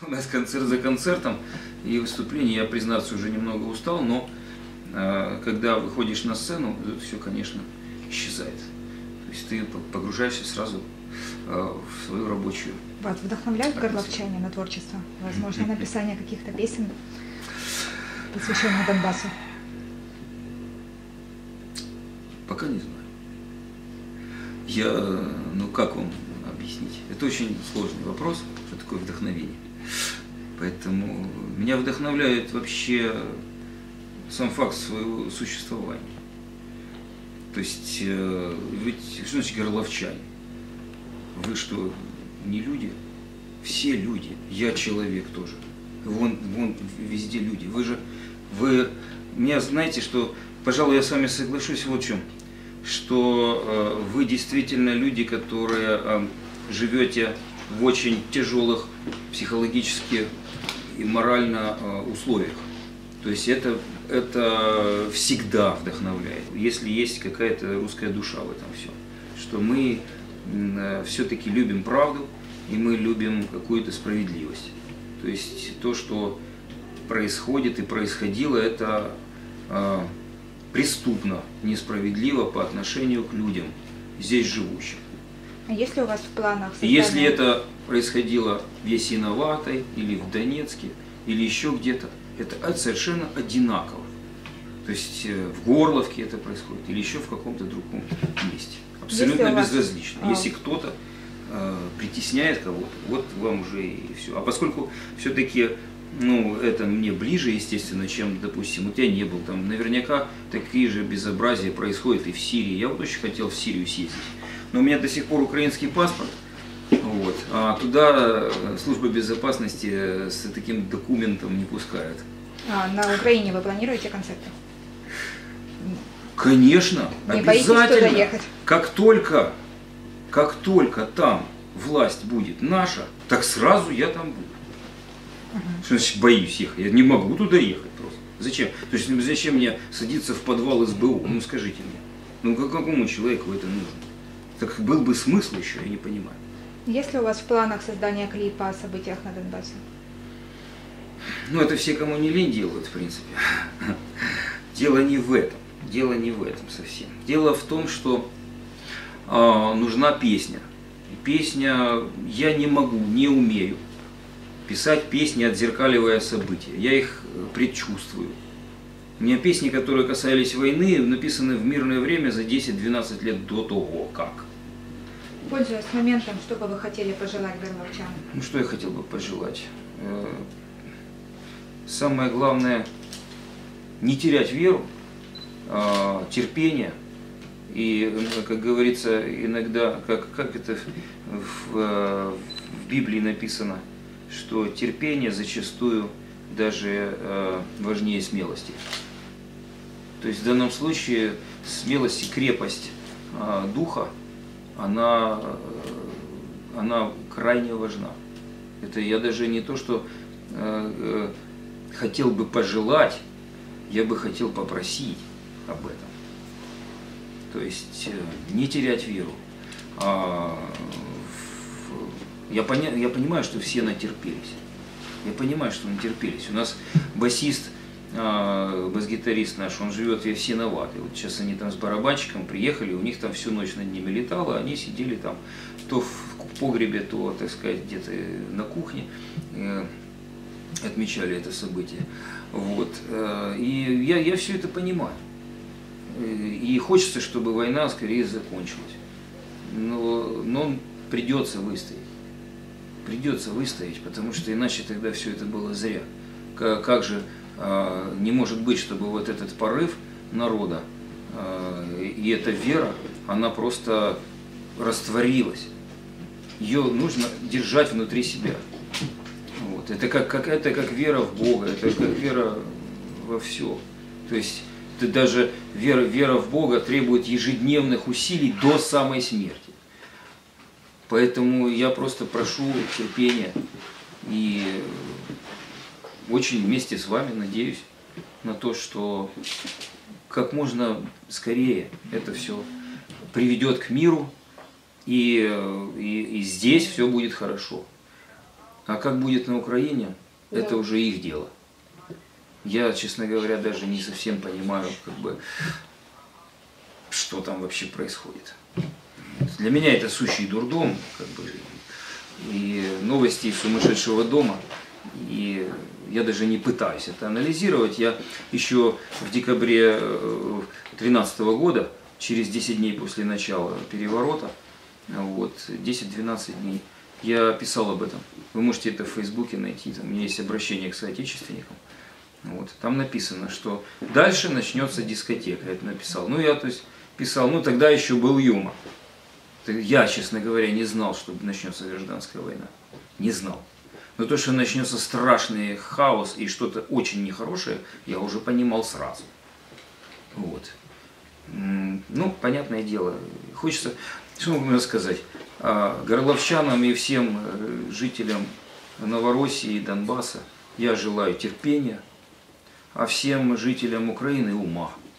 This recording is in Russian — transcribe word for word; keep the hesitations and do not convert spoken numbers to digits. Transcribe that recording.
У нас концерт за концертом и выступление, я, признаться, уже немного устал, но э, когда выходишь на сцену, это все, конечно, исчезает. То есть ты погружаешься сразу э, в свою рабочую. Вас вдохновляют горловчане на творчество? Возможно, написание каких-то песен, посвященных Донбассу? Пока не знаю. Я, ну как вам объяснить? Это очень сложный вопрос, что такое вдохновение. Поэтому меня вдохновляет вообще сам факт своего существования. То есть, ведь что значит горловчане? Вы что, не люди? Все люди. Я человек тоже. Вон, вон везде люди. Вы же, вы, меня знаете, что, пожалуй, я с вами соглашусь вот в чем, что э, вы действительно люди, которые э, живете в очень тяжелых психологически и морально э, условиях. То есть это, это всегда вдохновляет, если есть какая-то русская душа в этом всем. Что мы э, все-таки любим правду и мы любим какую-то справедливость. То есть то, что происходит и происходило, это э, преступно, несправедливо по отношению к людям, здесь живущим. А есть ли у вас в планах создание... Если это происходило в Ясиноватой, или в Донецке, или еще где-то, это совершенно одинаково. То есть в Горловке это происходит, или еще в каком-то другом месте. Абсолютно Если вас... безразлично. А... Если кто-то э, притесняет кого-то, вот вам уже и все. А поскольку все-таки ну, это мне ближе, естественно, чем, допустим, вот я не был там, наверняка такие же безобразия происходят и в Сирии. Я вот очень хотел в Сирию съездить. Но у меня до сих пор украинский паспорт, вот, а туда служба безопасности с таким документом не пускает. А на Украине вы планируете концерты? Конечно, не обязательно. Боитесь туда ехать? Как только, как только там власть будет наша, так сразу я там буду. Угу. Что значит боюсь ехать? Я не могу туда ехать просто. Зачем? То есть зачем мне садиться в подвал эс бэ у? Ну скажите мне. Ну какому человеку это нужно? Так был бы смысл еще, я не понимаю. Есть ли у вас в планах создание клипа о событиях на Донбассе? Ну, это все, кому не лень, делают, в принципе. Дело не в этом. Дело не в этом совсем. Дело в том, что э, нужна песня. И песня, я не могу, не умею писать песни, отзеркаливая события. Я их предчувствую. У меня песни, которые касались войны, написаны в мирное время за десять-двенадцать лет до того, как. Пользуясь моментом, что бы вы хотели пожелать горловчанам? Ну, что я хотел бы пожелать? Самое главное, не терять веру, терпение. И, как говорится, иногда, как, как это в, в Библии написано, что терпение зачастую даже важнее смелости. То есть в данном случае смелость и крепость духа, она, она крайне важна. Это я даже не то, что э, хотел бы пожелать, я бы хотел попросить об этом. То есть э, не терять веру. А, в, я, поня, я понимаю, что все натерпелись. Я понимаю, что натерпелись. У нас басист, э, бас-гитарист наш, он живет в Ясиноватой. Вот сейчас они там с барабанщиком приехали, у них там всю ночь над ними летало, они сидели там то в погребе, то, так сказать, где-то на кухне, э, отмечали это событие. Вот. Э, и я, я все это понимаю. И хочется, чтобы война скорее закончилась. Но, но придется выстоять. Придется выстоять, потому что иначе тогда все это было зря. Как, как же э, не может быть, чтобы вот этот порыв народа э, и эта вера, она просто растворилась. Ее нужно держать внутри себя. Вот. Это, как, как, это как вера в Бога, это как вера во все. То есть это даже вера, вера в Бога требует ежедневных усилий до самой смерти. Поэтому я просто прошу терпения и очень вместе с вами надеюсь на то, что как можно скорее это все приведет к миру, и, и, и здесь все будет хорошо. А как будет на Украине, Да. это уже их дело. Я, честно говоря, даже не совсем понимаю, как бы, что там вообще происходит. Для меня это сущий дурдом, как бы, и новости из сумасшедшего дома. И я даже не пытаюсь это анализировать. Я еще в декабре две тысячи тринадцатого года, через десять дней после начала переворота, вот, десять-двенадцать дней, я писал об этом. Вы можете это в Фейсбуке найти, там у меня есть обращение к соотечественникам. Вот, там написано, что дальше начнется дискотека. Я это написал. Ну, я то есть писал, ну тогда еще был юмор. Я, честно говоря, не знал, что начнется гражданская война. Не знал. Но то, что начнется страшный хаос и что-то очень нехорошее, я уже понимал сразу. Вот. Ну, понятное дело, хочется, что можно сказать, горловчанам и всем жителям Новороссии и Донбасса я желаю терпения, а всем жителям Украины ума.